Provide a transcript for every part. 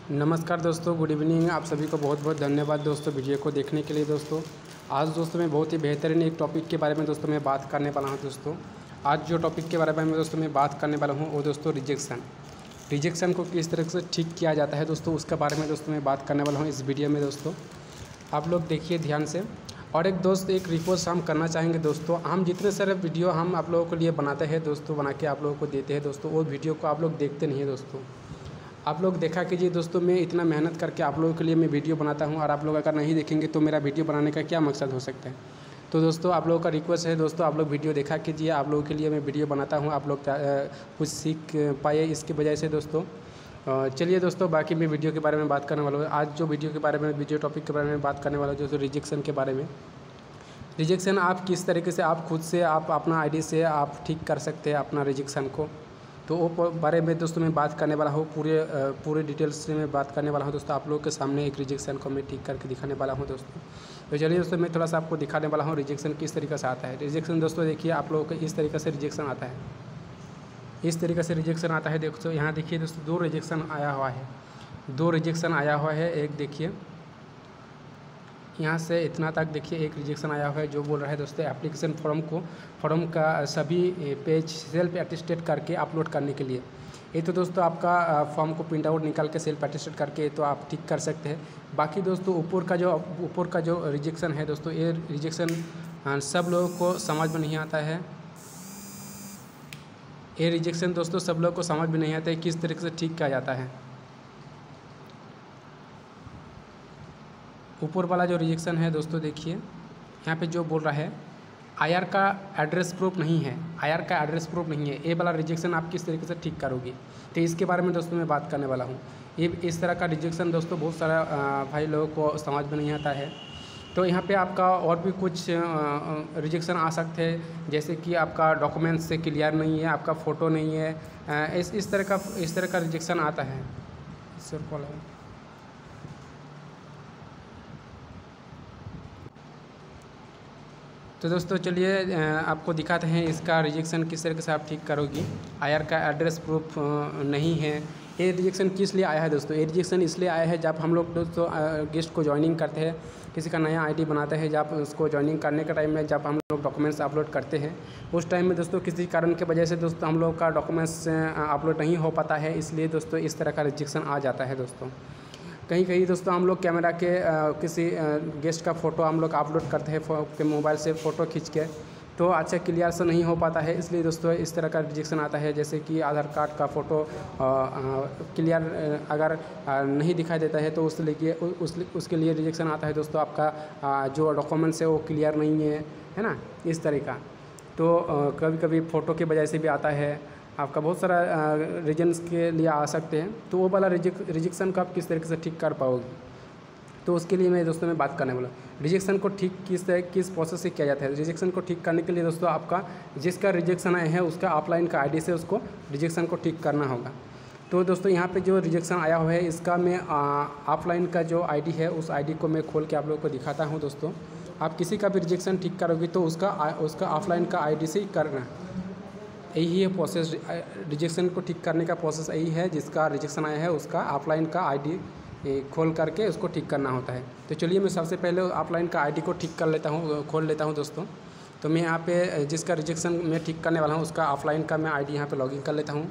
नमस्कार दोस्तों, good evening. आप सभी को बहुत बहुत धन्यवाद दोस्तों वीडियो को देखने के लिए। दोस्तों आज दोस्तों मैं बहुत ही बेहतरीन एक टॉपिक के बारे में दोस्तों मैं बात करने वाला हूं। दोस्तों आज जो टॉपिक के बारे में दोस्तों मैं बात करने वाला हूं वो दोस्तों रिजेक्शन को किस तरह से ठीक किया जाता है दोस्तों, उसके बारे में दोस्तों मैं बात करने वाला हूँ इस वीडियो में। दोस्तों आप लोग देखिए ध्यान से। और एक रिक्वेस्ट हम करना चाहेंगे दोस्तों, हम जितने सारे वीडियो हम आप लोगों के लिए बनाते हैं दोस्तों, बना के आप लोगों को देते हैं दोस्तों, वो वीडियो को आप लोग देखते नहीं है दोस्तों। आप लोग देखा कीजिए दोस्तों, मैं इतना मेहनत करके आप लोगों के लिए मैं वीडियो बनाता हूं और आप लोग अगर नहीं देखेंगे तो मेरा वीडियो बनाने का क्या मकसद हो सकता है। तो दोस्तों आप लोगों का रिक्वेस्ट है दोस्तों, आप लोग वीडियो देखा कीजिए। आप लोगों के लिए मैं वीडियो बनाता हूं, आप लोग कुछ सीख पाए इसकी वजह से दोस्तों। चलिए दोस्तों, बाकी मैं वीडियो के बारे में बात करने वाला हूँ। आज जो वीडियो के बारे में वीडियो टॉपिक के बारे में बात करने वाला हूँ दोस्तों, रिजेक्शन के बारे में। रिजेक्शन आप किस तरीके से आप खुद से आप अपना आईडी से आप ठीक कर सकते हैं अपना रिजेक्शन को, तो वो बारे में दोस्तों मैं बात करने वाला हूँ। पूरे डिटेल्स से मैं बात करने वाला हूँ दोस्तों। आप लोगों के सामने एक रिजेक्शन को मैं ठीक करके दिखाने वाला हूँ दोस्तों। तो चलिए दोस्तों, मैं थोड़ा सा आपको दिखाने वाला हूँ रिजेक्शन किस तरीके से आता है। रिजेक्शन दोस्तों देखिए, आप लोगों को इस तरीके से रिजेक्शन आता है, इस तरीके से रिजेक्शन आता है। दोस्तों यहाँ देखिए दोस्तों, दो रिजेक्शन आया हुआ है। एक देखिए यहाँ से इतना तक देखिए एक रिजेक्शन आया हुआ है, जो बोल रहा है दोस्तों एप्लीकेशन फॉर्म का सभी पेज सेल्फ अटेस्टेड करके अपलोड करने के लिए। ये तो दोस्तों आपका फॉर्म को प्रिंट आउट निकाल के सेल्फ अटेस्टेड करके तो आप ठीक कर सकते हैं। बाकी दोस्तों ऊपर का जो रिजेक्शन है दोस्तों, ये रिजेक्शन सब लोगों को समझ में नहीं आता है। ये रिजेक्शन दोस्तों सब लोगों को समझ में नहीं आता है किस तरीके से ठीक किया जाता है। ऊपर वाला जो रिजेक्शन है दोस्तों देखिए, यहाँ पे जो बोल रहा है आईआर का एड्रेस प्रूफ नहीं है, आईआर का एड्रेस प्रूफ नहीं है, ये वाला रिजेक्शन आप किस तरीके से ठीक करोगे, तो इसके बारे में दोस्तों मैं बात करने वाला हूँ। ये इस तरह का रिजेक्शन दोस्तों बहुत सारा भाई लोगों को समझ में नहीं आता है। तो यहाँ पे आपका और भी कुछ रिजेक्शन आ सकते हैं, जैसे कि आपका डॉक्यूमेंट्स से क्लियर नहीं है, आपका फ़ोटो नहीं है, इस तरह का रिजेक्शन आता है। सर कॉल है। तो दोस्तों चलिए आपको दिखाते हैं इसका रिजेक्शन किस तरीके से आप ठीक करोगी। आईआर का एड्रेस प्रूफ नहीं है। ये रिजेक्शन किस लिए आया है दोस्तों? ये रिजेक्शन इसलिए आया है जब हम लोग दोस्तों गेस्ट को ज्वाइनिंग करते हैं, किसी का नया आईडी बनाते हैं, जब उसको ज्वाइनिंग करने के टाइम में जब हम लोग डॉक्यूमेंट्स अपलोड करते हैं, उस टाइम में दोस्तों किसी कारण की वजह से दोस्तों हम लोग का डॉक्यूमेंट्स अपलोड नहीं हो पाता है, इसलिए दोस्तों इस तरह का रिजेक्शन आ जाता है दोस्तों। कहीं दोस्तों हम लोग कैमरा के किसी गेस्ट का फ़ोटो हम लोग अपलोड करते हैं के मोबाइल से फ़ोटो खींच के, तो अच्छा क्लियर से नहीं हो पाता है, इसलिए दोस्तों इस तरह का रिजेक्शन आता है। जैसे कि आधार कार्ड का फ़ोटो क्लियर अगर नहीं दिखाई देता है तो उसके लिए रिजेक्शन आता है दोस्तों। आपका जो डॉक्यूमेंट्स है वो क्लियर नहीं है ना, इस तरह का। तो कभी कभी फ़ोटो की वजह से भी आता है, आपका बहुत सारा रीजन्स के लिए आ सकते हैं। तो वो वाला रिजेक्शन को आप किस तरीके से ठीक कर पाओगे, तो उसके लिए मैं दोस्तों बात करने वाला हूँ। रिजेक्शन को ठीक किस प्रोसेस से किया जाता है। रिजेक्शन को ठीक करने के लिए दोस्तों आपका जिसका रिजेक्शन आया है उसका ऑफलाइन का आईडी से उसको रिजेक्शन को ठीक करना होगा। तो दोस्तों यहाँ पे जो रिजेक्शन आया हुआ है इसका मैं ऑफलाइन का जो आईडी है उस आईडी को मैं खोल के आप लोगों को दिखाता हूँ दोस्तों। आप किसी का भी रिजेक्शन ठीक करोगे तो उसका ऑफलाइन का आईडी से ही करना, यही है प्रोसेस। रिजेक्शन को ठीक करने का प्रोसेस यही है, जिसका रिजेक्शन आया है उसका ऑफलाइन का आईडी खोल करके उसको ठीक करना होता है। तो चलिए मैं सबसे पहले ऑफलाइन का आईडी को ठीक कर लेता हूँ, खोल लेता हूँ दोस्तों। तो मैं यहाँ पे जिसका रिजेक्शन मैं ठीक करने वाला हूँ उसका ऑफलाइन का मैं आईडी यहाँ पे लॉगिन कर लेता हूँ।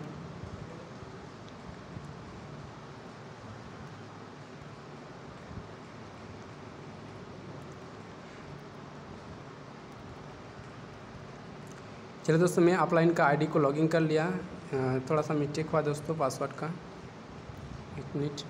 चलिए दोस्तों, मैं ऑफलाइन का आईडी को लॉगिन कर लिया। थोड़ा सा मिस्टेक हुआ दोस्तों पासवर्ड का, एक मिनट।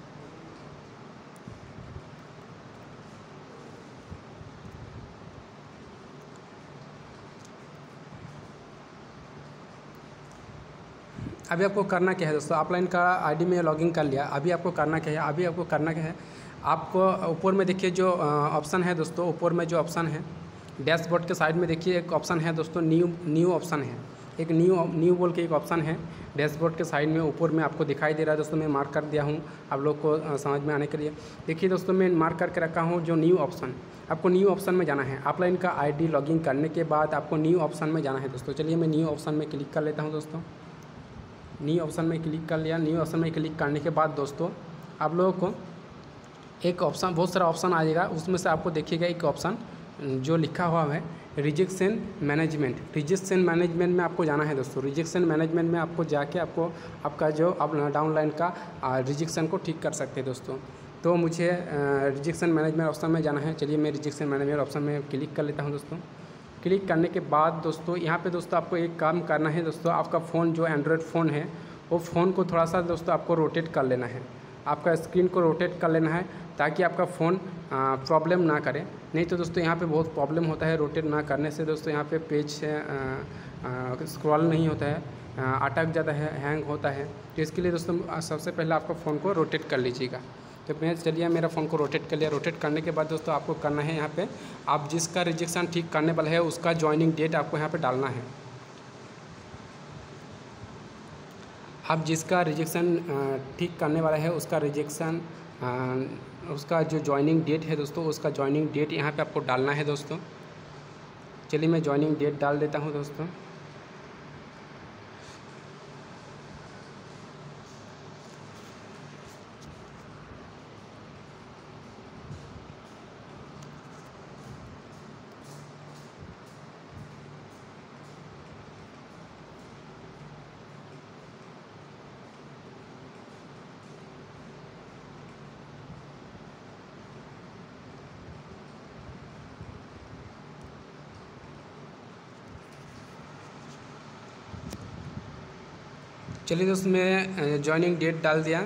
अभी आपको करना क्या है दोस्तों, ऑफलाइन का आईडी में लॉगिन कर लिया। अभी आपको करना क्या है, आपको ऊपर में देखिए जो ऑप्शन है दोस्तों, ऊपर में जो ऑप्शन है डैशबोर्ड के साइड में देखिए एक ऑप्शन है दोस्तों, न्यू ऑप्शन है। एक न्यू बोल के एक ऑप्शन है डैशबोर्ड के साइड में, ऊपर में आपको दिखाई दे रहा है दोस्तों। मैं मार्क कर दिया हूँ आप लोग को समझ में आने के लिए। देखिए दोस्तों, मैं मार्क करके रखा हूँ जो न्यू ऑप्शन, आपको न्यू ऑप्शन में जाना है। ऑफलाइन का आईडी लॉगिन करने के बाद आपको न्यू ऑप्शन में जाना है दोस्तों। चलिए मैं न्यू ऑप्शन में क्लिक कर लेता हूँ दोस्तों। न्यू ऑप्शन में क्लिक कर लिया। न्यू ऑप्शन में क्लिक करने के बाद दोस्तों आप लोगों को एक ऑप्शन, बहुत सारा ऑप्शन आ जाएगा, उसमें से आपको देखिएगा एक ऑप्शन जो लिखा हुआ है रिजेक्शन मैनेजमेंट। रिजेक्शन मैनेजमेंट में आपको जाना है दोस्तों। रिजेक्शन मैनेजमेंट में आपको जाके आपको आपका जो आप डाउनलाइन का रिजेक्शन को ठीक कर सकते हैं दोस्तों। तो मुझे रिजेक्शन मैनेजमेंट ऑप्शन में जाना है। चलिए मैं रिजेक्शन मैनेजमेंट ऑप्शन में क्लिक कर लेता हूँ दोस्तों। क्लिक करने के बाद दोस्तों यहाँ पे दोस्तों आपको एक काम करना है दोस्तों। आपका फ़ोन जो एंड्रॉयड फ़ोन है वो फ़ोन को थोड़ा सा दोस्तों आपको रोटेट कर लेना है। आपका स्क्रीन को रोटेट कर लेना है ताकि आपका फ़ोन प्रॉब्लम ना करे। नहीं तो दोस्तों यहाँ पे बहुत प्रॉब्लम होता है रोटेट ना करने से दोस्तों। यहाँ पे पेज स्क्रॉल नहीं होता है, अटक जाता है, हैंग होता है। तो इसके लिए दोस्तों सबसे पहले आपका फ़ोन को रोटेट कर लीजिएगा। तो मैं चलिए मेरा फ़ोन को रोटेट कर लिया। रोटेट करने के बाद दोस्तों आपको करना है यहाँ पे आप जिसका रिजेक्शन ठीक करने वाला है उसका ज्वाइनिंग डेट आपको यहाँ पे डालना है। आप जिसका रिजेक्शन ठीक करने वाला है उसका रिजेक्शन उसका जो ज्वाइनिंग डेट है दोस्तों, उसका ज्वाइनिंग डेट यहाँ पे आपको डालना है दोस्तों। चलिए मैं ज्वाइनिंग डेट डाल देता हूँ दोस्तों। चलिए दोस्तों मैं ज्वाइनिंग डेट डाल दिया।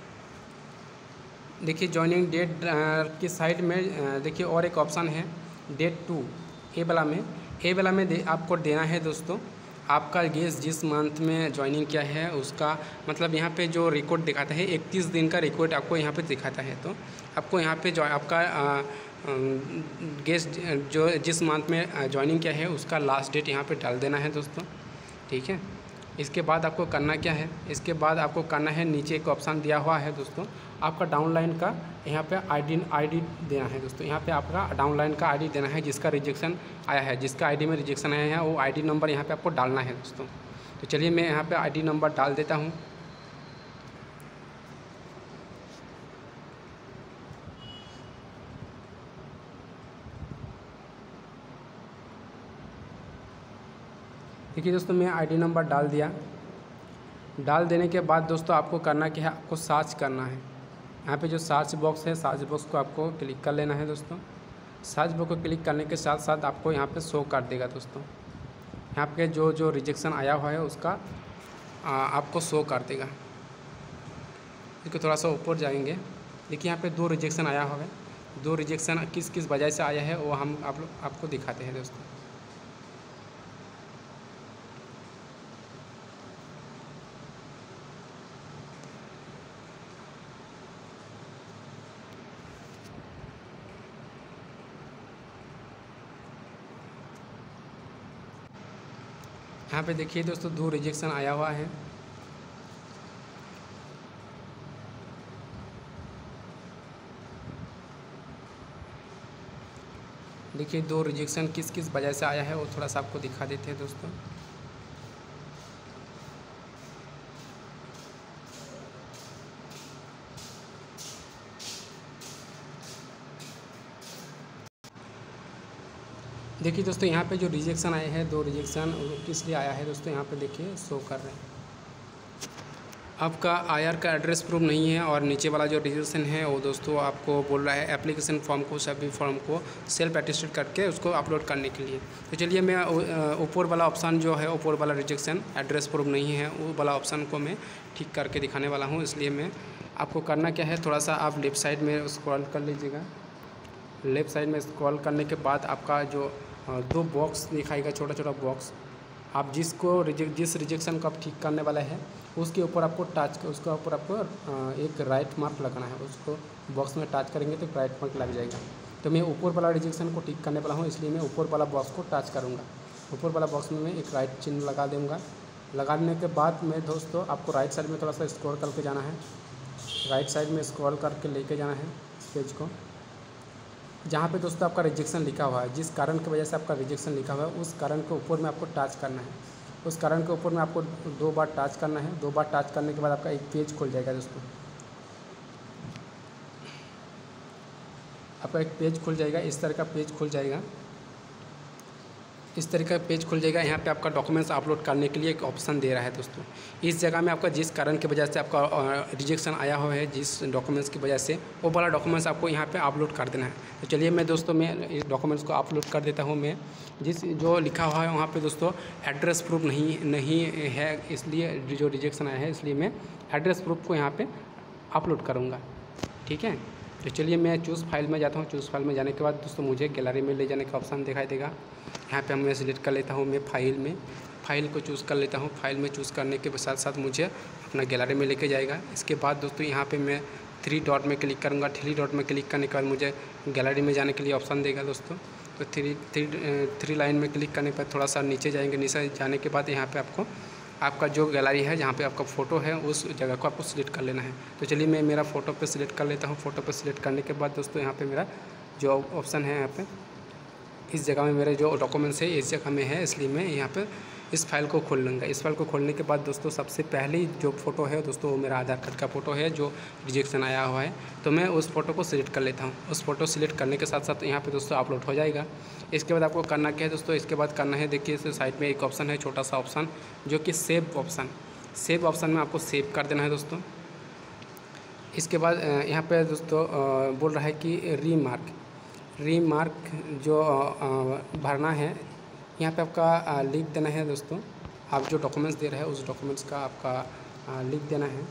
देखिए ज्वाइनिंग डेट की साइड में देखिए और एक ऑप्शन है डेट 2 ए वाला में आपको देना है दोस्तों आपका गेस जिस मंथ में ज्वाइनिंग किया है उसका, मतलब यहाँ पे जो रिकॉर्ड दिखाता है 31 दिन का रिकॉर्ड आपको यहाँ पे दिखाता है। तो आपको यहाँ पे जो आपका गेस जो जिस मंथ में ज्वाइनिंग किया है उसका लास्ट डेट यहाँ पे डाल देना है दोस्तों। ठीक है, इसके बाद आपको करना क्या है, इसके बाद आपको करना है नीचे एक ऑप्शन दिया हुआ है दोस्तों आपका डाउनलाइन का यहाँ पे आईडी देना है दोस्तों। यहाँ पे आपका डाउनलाइन का आईडी देना है जिसका रिजेक्शन आया है, जिसका आईडी में रिजेक्शन आया है वो आईडी नंबर यहाँ पे आपको डालना है दोस्तों। तो चलिए मैं यहाँ पे आईडी नंबर डाल देता हूँ। देखिए दोस्तों मैं आईडी नंबर डाल दिया। डाल देने के बाद दोस्तों आपको करना क्या है, आपको सर्च करना है। यहाँ पे जो सर्च बॉक्स है सर्च बॉक्स को आपको क्लिक कर लेना है दोस्तों। सर्च बॉक्स को क्लिक करने के साथ साथ आपको यहाँ पे शो कर देगा दोस्तों। यहाँ पे जो रिजेक्शन आया हुआ है उसका आपको शो कर देगा। इसको थोड़ा सा ऊपर जाएंगे, देखिए यहाँ पे 2 रिजेक्शन आया हुआ है। 2 रिजेक्शन किस किस वजह से आया है वो हम आपको दिखाते हैं दोस्तों। यहाँ पे देखिए दोस्तों 2 रिजेक्शन आया हुआ है। देखिए 2 रिजेक्शन किस किस वजह से आया है वो थोड़ा सा आपको दिखा देते हैं दोस्तों। देखिए दोस्तों यहाँ पे जो रिजेक्शन आए हैं 2 रिजेक्शन किस लिए आया है दोस्तों, यहाँ पे देखिए शो कर रहे हैं। आपका आईआर का एड्रेस प्रूफ नहीं है और नीचे वाला जो रिजेक्शन है वो दोस्तों आपको बोल रहा है एप्लीकेशन फॉर्म को, सभी फॉर्म को सेल्फ अटेस्टेड करके उसको अपलोड करने के लिए। तो चलिए मैं ऊपर वाला ऑप्शन जो है, ऊपर वाला रिजेक्शन एड्रेस प्रूफ नहीं है वो वाला ऑप्शन को मैं ठीक करके दिखाने वाला हूँ। इसलिए मैं आपको करना क्या है, थोड़ा सा आप लेफ़्ट साइड में स्क्रॉल कर लीजिएगा। लेफ़्ट साइड में स्क्रॉल करने के बाद आपका जो 2 बॉक्स दिखाएगा, छोटा छोटा बॉक्स, आप जिस रिजेक्शन को आप ठीक करने वाला है उसके ऊपर आपको उसके ऊपर आपको एक राइट मार्क लगाना है। उसको बॉक्स में टच करेंगे तो राइट मार्क लग जाएगा। तो मैं ऊपर वाला रिजेक्शन को ठीक करने वाला हूँ, इसलिए मैं ऊपर वाला बॉक्स को टच करूँगा। ऊपर वाला बॉक्स में मैं एक राइट चिन्ह लगा दूँगा। लगाने के बाद में दोस्तों आपको राइट साइड में थोड़ा सा स्क्रॉल करके जाना है। राइट साइड में स्क्रॉल करके लेके जाना है इस पेज को, जहाँ पे दोस्तों आपका रिजेक्शन लिखा हुआ है, जिस कारण की वजह से आपका रिजेक्शन लिखा हुआ है उस कारण के ऊपर में आपको टच करना है। उस कारण के ऊपर में आपको 2 बार टच करना है। 2 बार टच करने के बाद आपका एक पेज खुल जाएगा दोस्तों। आपका एक पेज खुल जाएगा, इस तरह का पेज खुल जाएगा, इस तरीके का पेज खुल जाएगा। यहाँ पे आपका डॉक्यूमेंट्स अपलोड करने के लिए एक ऑप्शन दे रहा है दोस्तों। इस जगह में आपका जिस कारण की वजह से आपका रिजेक्शन आया हुआ है, जिस डॉक्यूमेंट्स की वजह से, वो वाला डॉक्यूमेंट्स आपको यहाँ पे अपलोड कर देना है। तो चलिए मैं दोस्तों मैं इस डॉक्यूमेंट्स को अपलोड कर देता हूँ। मैं जो लिखा हुआ है वहाँ पर दोस्तों एड्रेस प्रूफ नहीं है, इसलिए जो रिजेक्शन आया है, इसलिए मैं एड्रेस प्रूफ को यहाँ पर अपलोड करूँगा। ठीक है, तो चलिए मैं चूज़ फाइल में जाता हूँ। चूज़ फाइल में जाने के बाद दोस्तों मुझे गैलरी में ले जाने का ऑप्शन दिखाई देगा। यहाँ पे मैं सिलेक्ट कर लेता हूँ, मैं फाइल को चूज़ कर लेता हूँ। फाइल में चूज़ करने के साथ साथ मुझे अपना गैलरी में लेके जाएगा। इसके बाद दोस्तों यहाँ पे मैं 3 डॉट में क्लिक करूँगा। 3 डॉट में क्लिक करने के बाद मुझे गैलरी में जाने के लिए ऑप्शन देगा दोस्तों। तो 3 लाइन में क्लिक करने पर थोड़ा सा नीचे जाएंगे। नीचे जाने के बाद यहाँ पर आपका जो गैलरी है, जहाँ पे आपका फ़ोटो है, उस जगह को आपको सिलेक्ट कर लेना है। तो चलिए मैं मेरा फ़ोटो पे सिलेक्ट कर लेता हूँ। फ़ोटो पे सिलेक्ट करने के बाद दोस्तों यहाँ पे मेरा जो ऑप्शन है, यहाँ पे इस जगह में मेरे जो डॉक्यूमेंट्स है इस जगह में है, इसलिए मैं यहाँ पे इस फाइल को खोल लूँगा। इस फाइल को खोलने के बाद दोस्तों सबसे पहले जो फ़ोटो है दोस्तों वो मेरा आधार कार्ड का फ़ोटो है जो रिजेक्शन आया हुआ है। तो मैं उस फ़ोटो को सिलेक्ट कर लेता हूँ। उस फ़ोटो सिलेक्ट करने के साथ साथ यहाँ पे दोस्तों अपलोड हो जाएगा। इसके बाद आपको करना क्या है दोस्तों, इसके बाद करना है, देखिए इस साइड में एक ऑप्शन है, छोटा सा ऑप्शन, जो कि सेव ऑप्शन में आपको सेव कर देना है दोस्तों। इसके बाद यहाँ पे दोस्तों बोल रहा है कि रीमार्क जो भरना है, यहाँ पे आपका लिख देना है दोस्तों। आप जो डॉक्यूमेंट्स दे रहे हैं उस डॉक्यूमेंट्स का आपका लिख देना है।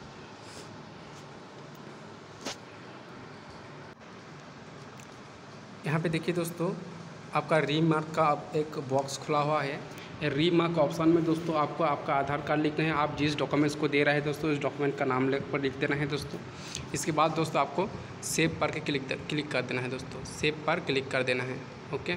यहाँ पे देखिए दोस्तों आपका रीमार्क का एक बॉक्स खुला हुआ है। रीमार्क ऑप्शन में दोस्तों आपको आपका आधार कार्ड लिखना है। आप जिस डॉक्यूमेंट्स को दे रहे हैं दोस्तों, उस डॉक्यूमेंट का नाम पर लिख देना है दोस्तों। इसके बाद दोस्तों आपको सेव पर क्लिक कर देना है दोस्तों। सेव पर क्लिक कर देना है। ओके,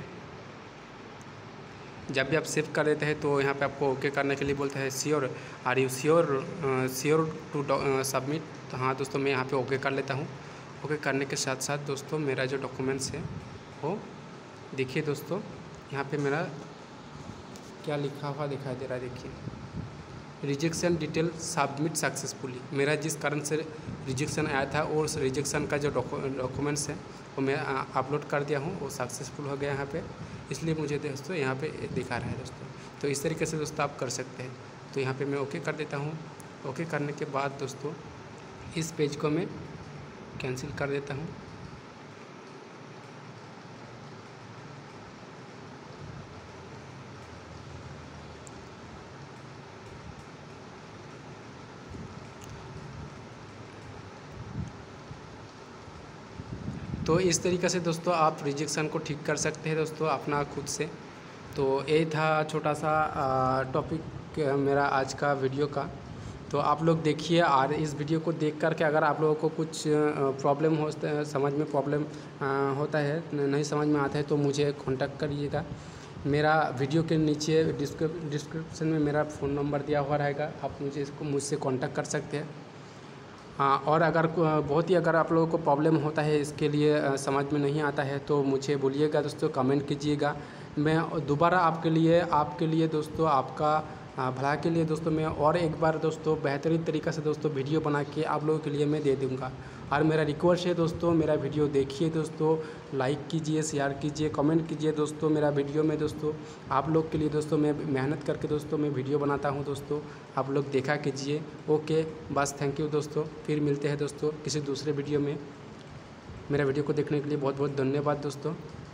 जब भी आप सेव कर देते हैं तो यहाँ पे आपको ओके करने के लिए बोलते हैं sure, are you sure to submit. तो हाँ दोस्तों मैं यहाँ पे ओके कर लेता हूँ। ओके करने के साथ साथ दोस्तों मेरा जो डॉक्यूमेंट्स है वो देखिए दोस्तों, यहाँ पे मेरा क्या लिखा हुआ दिखाई दे रहा है। देखिए, रिजेक्शन डिटेल सबमिट सक्सेसफुली। मेरा जिस कारण से रिजेक्शन आया था और उस रिजेक्शन का जो डॉक्यूमेंट्स है वो मैं अपलोड कर दिया हूँ, वो सक्सेसफुल हो गया यहाँ पे, इसलिए मुझे दोस्तों यहाँ पे दिखा रहा है दोस्तों। तो इस तरीके से दोस्तों आप कर सकते हैं। तो यहाँ पे मैं ओके कर देता हूँ। ओके करने के बाद दोस्तों इस पेज को मैं कैंसिल कर देता हूँ। तो इस तरीके से दोस्तों आप रिजेक्शन को ठीक कर सकते हैं दोस्तों अपना खुद से। तो यही था छोटा सा टॉपिक मेरा आज का वीडियो का। तो आप लोग देखिए, और इस वीडियो को देख कर के अगर आप लोगों को कुछ प्रॉब्लम हो, समझ में प्रॉब्लम होता है, नहीं समझ में आता है, तो मुझे कांटेक्ट करिएगा। मेरा वीडियो के नीचे डिस्क्रिप्शन में मेरा फ़ोन नंबर दिया हुआ रहेगा, आप मुझसे कांटेक्ट कर सकते हैं। हाँ, और अगर बहुत ही अगर आप लोगों को प्रॉब्लम होता है, इसके लिए समझ में नहीं आता है, तो मुझे बोलिएगा दोस्तों, कमेंट कीजिएगा। मैं दोबारा आपके लिए दोस्तों, आपका भला के लिए दोस्तों, मैं और एक बार दोस्तों बेहतरीन तरीक़े से दोस्तों वीडियो बना के आप लोगों के लिए मैं दे दूँगा। और मेरा रिक्वेस्ट है दोस्तों, मेरा वीडियो देखिए दोस्तों, लाइक कीजिए, शेयर कीजिए, कमेंट कीजिए दोस्तों। मेरा वीडियो में दोस्तों आप लोग के लिए दोस्तों मैं मेहनत करके दोस्तों मैं वीडियो बनाता हूँ दोस्तों, आप लोग देखा कीजिए। ओके, बस थैंक यू दोस्तों। फिर मिलते हैं दोस्तों किसी दूसरे वीडियो में। मेरा वीडियो को देखने के लिए बहुत बहुत धन्यवाद दोस्तों।